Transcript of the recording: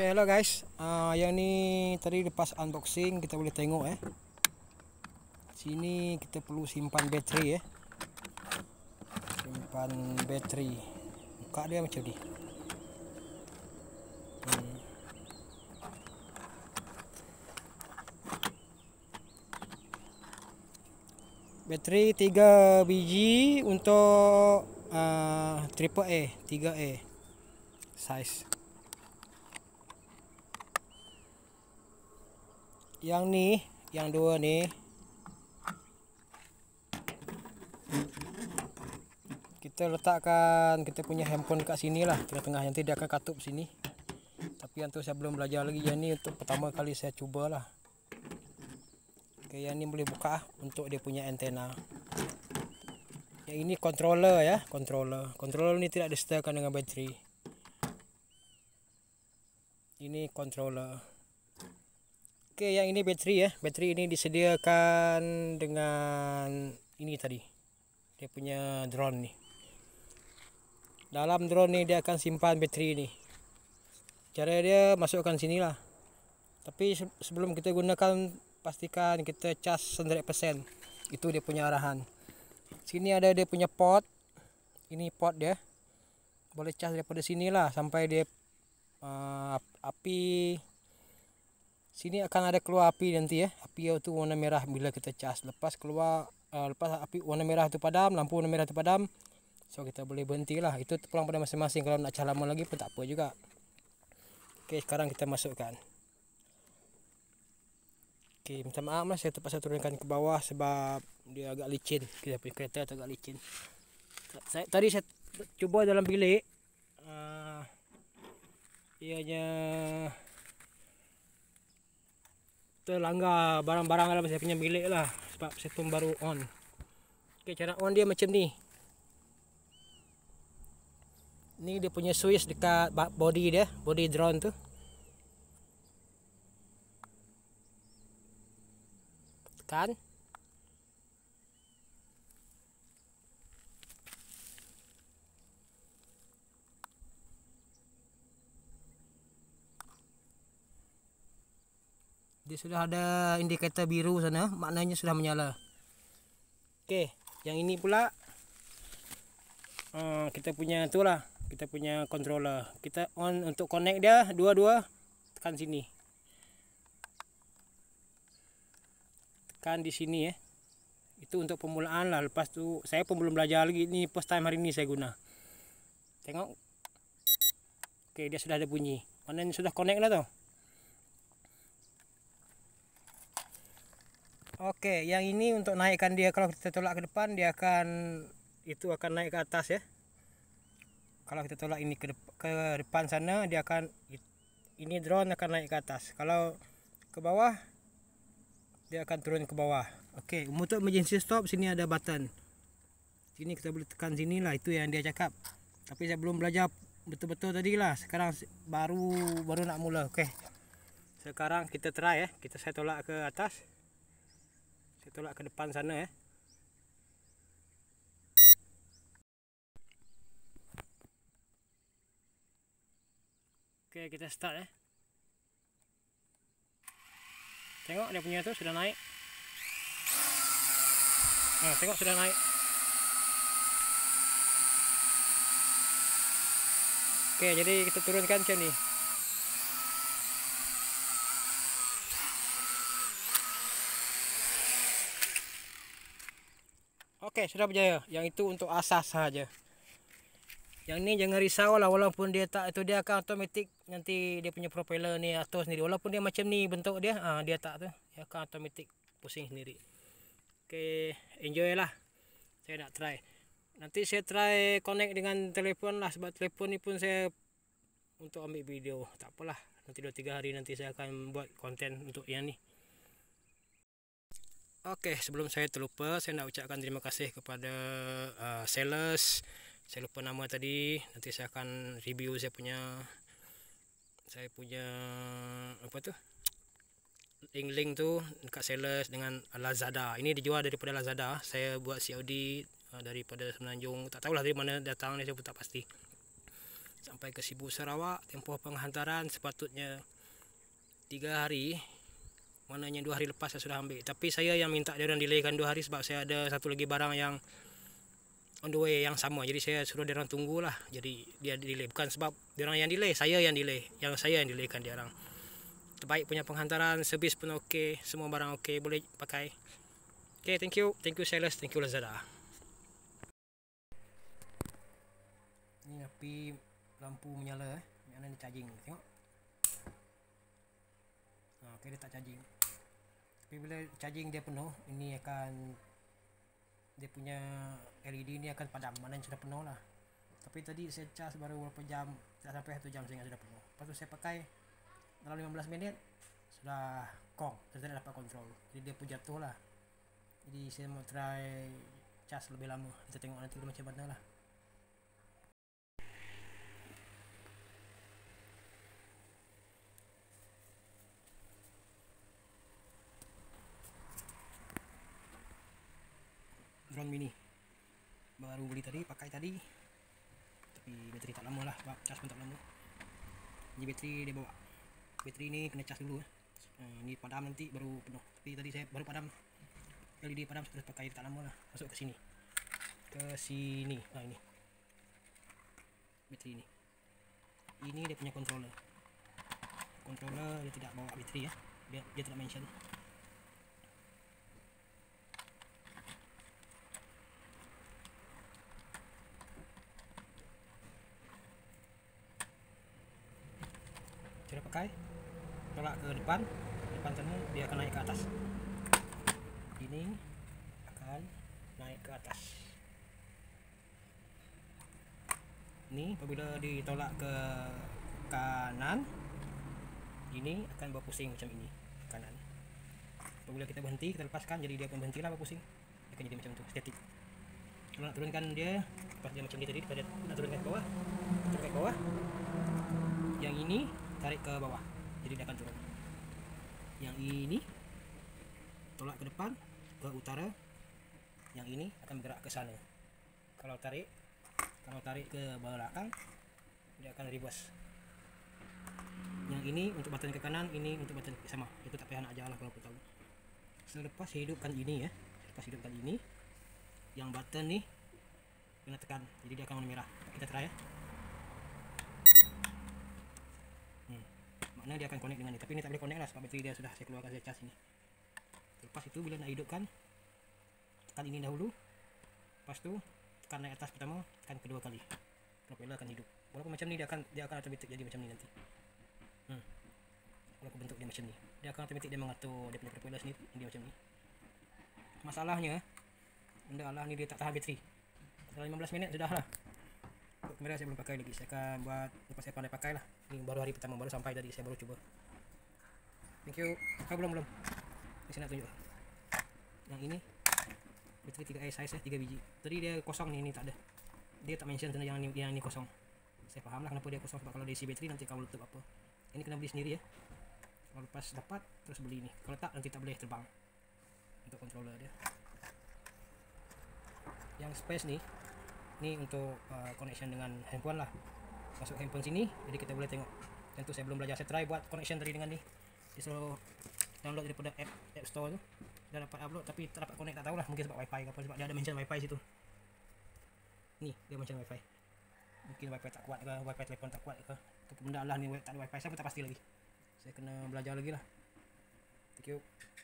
Halo guys, yang ni tadi lepas unboxing kita boleh tengok sini kita perlu simpan bateri simpan bateri. Buka dia macam ni. Bateri 3 biji untuk triple A, 3A size. Yang ni, yang dua ni kita letakkan kita punya handphone dekat sini lah, tengah-tengah. Nanti dia akan katup sini. Tapi yang tu saya belum belajar lagi. Yang ni untuk pertama kali saya cubalah. Okey, yang ni boleh buka untuk dia punya antena. Yang ini controller ya, controller. Controller ni tidak disertakan dengan bateri. Ini controller. Okey, yang ini bateri ya. Bateri ini disediakan dengan ini tadi. Dia punya drone ni. Dalam drone ni dia akan simpan bateri ni. Cara dia masukkan sini lah. Tapi sebelum kita gunakan, pastikan kita cas 100%. Itu dia punya arahan. Sini ada dia punya port. Ini port dia. Boleh cas daripada sini lah sampai dia api. Sini akan ada keluar api nanti ya. Api itu warna merah bila kita cas. Lepas keluar lepas api warna merah itu padam, lampu warna merah itu padam, so kita boleh berhenti lah. Itu terpulang pada masing-masing. Kalau nak cas lama lagi pun tak apa juga. Okey, sekarang kita masukkan. Okey, minta maaf lah saya terpaksa turunkan ke bawah sebab dia agak licin. Kita punya kereta tu agak licin. Tadi saya cuba dalam bilik. Ianya terlanggar barang-barang dalam saya punya bilik lah. Sebab saya pun baru on. Okey, cara on dia macam ni. Ni dia punya switch dekat body dia, body drone tu. Tekan. Dia sudah ada indikator biru sana, maknanya sudah menyala. Okey, yang ini pula kita punya tu lah, kita punya controller. Kita on untuk connect dia, dua-dua tekan sini. Tekan di sini ya. Itu untuk permulaan lah. Lepas tu saya pun belum belajar lagi. Ini first time hari ni saya guna. Tengok. Okey, dia sudah ada bunyi. Maknanya sudah connect lah tu. Okey, yang ini untuk naikkan dia. Kalau kita tolak ke depan, dia akan naik ke atas ya. Kalau kita tolak ini ke depan sana, dia akan, ini drone akan naik ke atas. Kalau ke bawah, dia akan turun ke bawah. Okey, untuk emergency stop, sini ada button. Sini kita boleh tekan sini lah. Itu yang dia cakap. Tapi saya belum belajar betul-betul tadi lah. Sekarang baru nak mula. Okey, sekarang kita try ya. Saya tolak ke atas. Saya tolak ke depan sana ya. Okey, kita start ya. Tengok dia punya tu sudah naik. Tengok sudah naik. Okey, jadi kita turunkan macam ni. Okey, sudah berjaya. Yang itu untuk asas saja. Yang ni jangan risau lah, walaupun dia tak itu, dia akan automatik nanti dia punya propeller ni atur sendiri. Walaupun dia macam ni bentuk dia, dia tak tu, dia akan automatik pusing sendiri. Okey, enjoy lah. Saya nak try. Nanti saya try connect dengan telefon lah, sebab telefon ni pun saya untuk ambil video. Tak apalah, nanti 2-3 hari nanti saya akan buat konten untuk yang ni. Okey, sebelum saya terlupa, saya nak ucapkan terima kasih kepada sellers. Saya lupa nama tadi. Nanti saya akan review saya punya apa tu, link tu dekat sellers dengan Lazada. Ini dijual daripada Lazada. Saya buat COD daripada Semenanjung. Tak tahulah dari mana datang ni, saya pun tak pasti. sampai ke Sibu Sarawak. Tempoh penghantaran sepatutnya 3 hari, mananya 2 hari lepas saya sudah ambil, tapi saya yang minta dia orang delaykan 2 hari sebab saya ada satu lagi barang yang on the way yang sama, jadi saya suruh dia orang tunggulah. Jadi dia delay, bukan sebab dia orang yang delay, saya yang delay, saya yang delaykan dia orang. Terbaik punya penghantaran, servis pun okey, semua barang okey, boleh pakai. Okay, thank you Sales, thank you Lazada. Ni api lampu menyala, yang ni charging, tengok. Okay, dia tak charging. Tapi bila charging dia penuh, ini akan, dia punya LED ni akan padam, mana sudah penuh lah. Tapi tadi saya cas baru beberapa jam, tak sampai 1 jam sehingga sudah penuh. Lepas tu saya pakai dalam 15 minit sudah kong, saya tidak dapat kontrol, jadi dia pun jatuh lah. Jadi saya mau try cas lebih lama, kita tengok nanti macam mana lah. Drone mini baru beli tadi, pakai tadi, tapi bateri tak lama lah, sebab cas pun tak lama. Ini bateri dia bawa, bateri ni kena cas dulu ni padam nanti baru penuh. Tapi tadi saya baru padam, LED padam, terus pakai tak lama lah. Masuk ke sini, ini bateri ini dia punya controller dia tidak bawa bateri ya, dia tidak mention. Cara pakai, tolak ke depan sana, dia akan naik ke atas. Ini akan naik ke atas. Ini apabila ditolak ke kanan, ini akan berpusing macam ini, kanan. Apabila kita berhenti, kita lepaskan, jadi dia akan berhenti lah berpusing, dia akan jadi macam tu, statik. Kalau nak turunkan dia, lepas dia macam ni tadi, kita nak turunkan ke bawah, turunkan ke bawah. Yang ini tarik ke bawah, jadi dia akan turun. Yang ini tolak ke depan, ke utara. Yang ini akan bergerak ke sana. Kalau tarik ke belakang, dia akan reverse. Yang ini untuk button ke kanan, ini untuk button ke sama. Itu tak payah nak ajar lah kalau aku tahu. Selepas hidupkan ini ya, yang button ni kena tekan, jadi dia akan warna merah. Kita try ya. Maknanya dia akan connect dengan ni, tapi ini tak boleh connect lah sebab bateri dia sudah saya keluarkan, saya cas ini. Lepas itu bila nak hidupkan, tekan ini dahulu, lepas tu tekan naik atas pertama, tekan kedua kali, propeller akan hidup. Walaupun macam ni dia akan automatic jadi macam ni nanti. Walaupun bentuk dia macam ni, dia akan automatic dia mengatur dia punya propeller sendiri, dia macam ni. Masalahnya benda Allah ni dia tak tahan bateri. Dalam 15 minit sudah lah. Kamera saya belum pakai lagi, saya akan buat lepas saya pandai pakai lah. Ini baru hari pertama, baru sampai tadi, saya baru cuba. Thank you. Belum saya nak tunjuk yang ini bateri 3A size 3 biji. Tadi dia kosong ni, ini tak ada, dia tak mention tentang yang ni kosong. Saya faham lah kenapa dia kosong, sebab kalau dia isi bateri nanti kau letup apa. Ini kena beli sendiri ya, kalau lepas dapat terus beli ni, kalau tak nanti tak boleh terbang untuk controller dia. Yang space ni untuk connection dengan handphone lah, masuk handphone sini, jadi kita boleh tengok. Tentu saya belum belajar, saya try buat connection tadi dengan ni, dia suruh download daripada app store tu, dah dapat upload tapi tak dapat connect, tak tahulah, mungkin sebab wifi ke apa, sebab dia ada mention wifi situ. Ni dia mention wifi, mungkin wifi tak kuat ke, wifi telefon tak kuat ke, tu benda lah ni, tak ada wifi, saya pun tak pasti lagi, saya kena belajar lagi lah. Thank you.